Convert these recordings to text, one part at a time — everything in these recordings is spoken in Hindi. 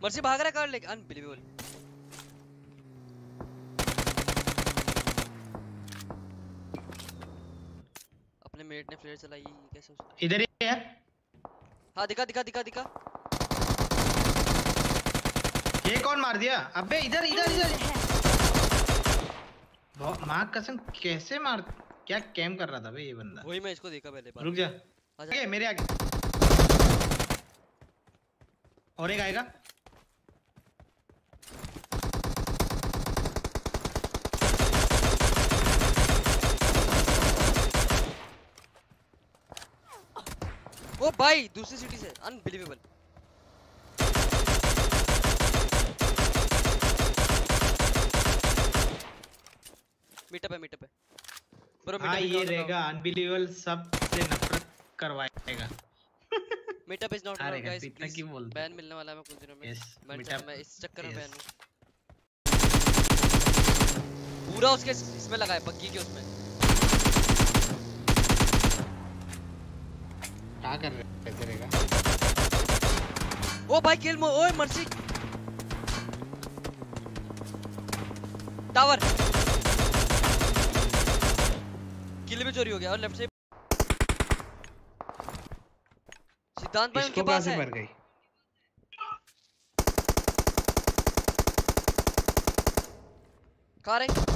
मर्सी भाग रहा है कार लेके, अनबिलीवेबल। अपने मेट ने फ्लेयर चलाई, कैसे हो सकता? इधर ही है। हाँ दिखा दिखा दिखा दिखा। ये कौन मार दिया? अबे इधर इधर इधर। माँ कसम कैसे मार, क्या कैम कर रहा था भाई ये बंदा। वही मैं इसको देखा पहले बार। रुक जा, आगे मेरे आगे और एक आएगा। ओ भाई दूसरी सिटी से, अनबिलीवेबल। मीटअप है ब्रो, हाँ ये रहेगा अनबिलीवेबल, सबसे नफरत करवाएगा। मीटअप इज नॉट अलाउड हारेगा गाइस, तो इतना प्लीज। क्यों बोलते? बैन मिलने वाला है मैं कुछ दिनों में। यस मैं इस चक्कर में बैन हूं। यस। पूरा उसके इसमें लगा है, बग्गी के उसमें। क्या कर रहे हैं तेरे का? ओ भाई किल ओए मर्सी टावर। किल भी चोरी हो गया और लेफ्ट से सिद्धांत भाई उनके पास है। मर गई। कहाँ रहे?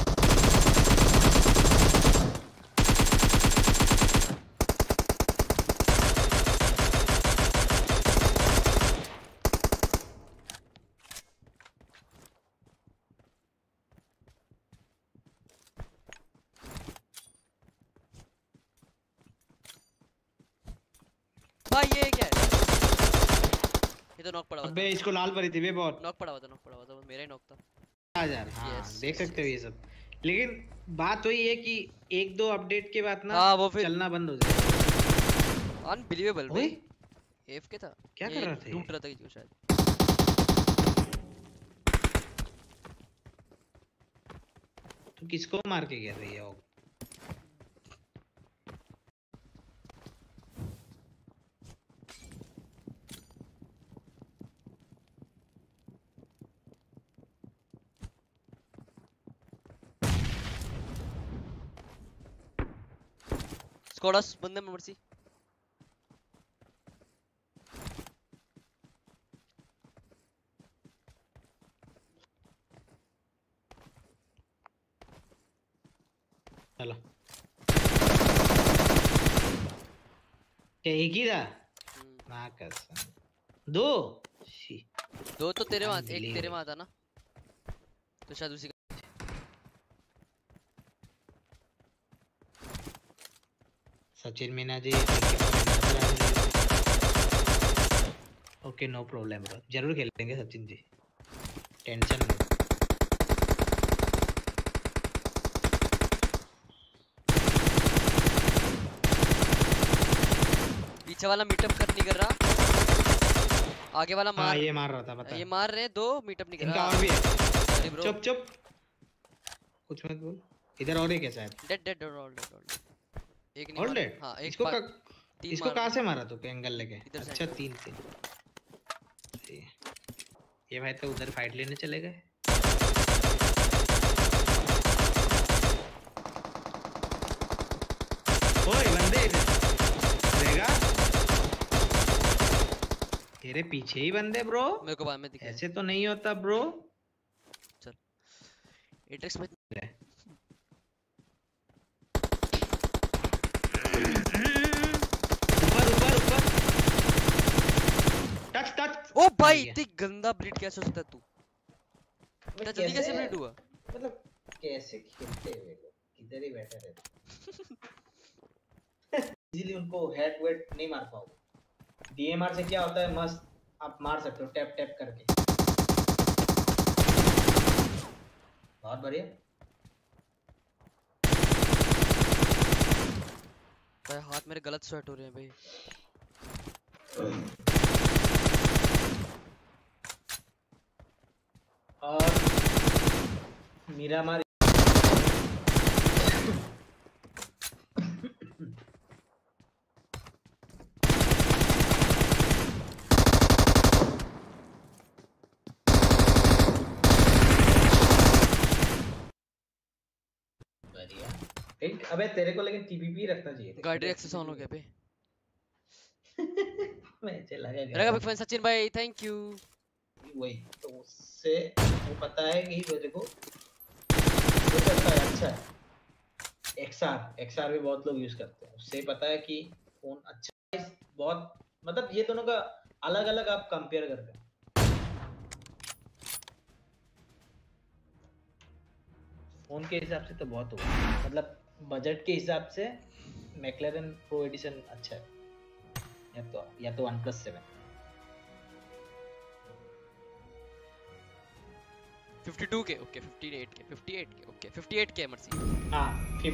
भाई ये क्या है? ये तो नॉक पड़ा हुआ था। अबे इसको लाल पड़ी थी वे बहुत। नॉक पड़ा हुआ था, मेरा ही नॉक था। आ यार हाँ Yes, देख yes, सकते हो yes. ये सब, लेकिन बात वही है कि एक दो अपडेट के बाद ना हाँ वो फिर चलना बंद हो जाएगा। अनबिलीवेबल भाई। एफ के था, क्या ये कर रहा था लूट रहा था किसी को शायद। तो किसको मार के गया था ये? स्क्वाड्स बंदे में मर्सी। चलो क्या एक ही था? ना कसम दो दो तो तेरे वहां, एक तेरे वहां था ना, तो शायद उसी का। Sachin Meena ji okay no problem bro, जरूर खेलेंगे सचिन जी, टेंशन मत। पीछे वाला मीटअप नहीं कर रहा, आगे वाला मार। हाँ ये मार रहा था पता, ये मार रहे दो, मीटअप नहीं कर रहा। इनका और भी है। अरे ब्रो चुप चुप कुछ मत बोल। इधर और एक है शायद। Dead all dead. एक नहीं ऑल मारा। डेड। हाँ एक इसको कहाँ से मारा तू? एंगल लेके? अच्छा तीन। ये भाई तो उधर फाइट लेने चले गए। ओए बंदे देगा तेरे पीछे ही बंदे ब्रो, मेरे को बाद में दिखे। ऐसे तो नहीं होता ब्रो। चल एट्रिक्स में ऊपर टच। ओ भाई इतनी गंदा ब्लीड कैसे हो सकता है तू? इतना जल्दी कैसे ब्लीड हुआ? मतलब कैसे खेलते हुए लोग किधर ही बैठे रहते इजीली उनको हेड वेट नहीं मार पाओगे। डीएमआर से क्या होता है, मस्त आप मार सकते हो टैप टैप करके। बहुत बढ़िया भाई, हाथ मेरे गलत स्वेट हो रहे हैं भाई। और मीरा मार एक अबे तेरे को लेकिन टीपीपी रखना चाहिए था। गाड़ी एक्सेस ऑन हो गया बे। मैं चला गया मेरा बिग फैन सचिन भाई, थैंक यू। वही तो उससे वो पता है कि मेरे को वो चलता है अच्छा है। एक्सआर भी बहुत लोग यूज करते हैं, उससे पता है कि फोन अच्छा है। बहुत मतलब ये दोनों का अलग अलग आप कंपेयर करते हैं। फोन के हिसाब से तो बहुत होगा, मतलब बजट के हिसाब से मैक्लेरन प्रो एडिशन अच्छा है, या तो OnePlus 7। 52 के ओके, 58 के, 58 के ओके, 58 के मर्सी। हाँ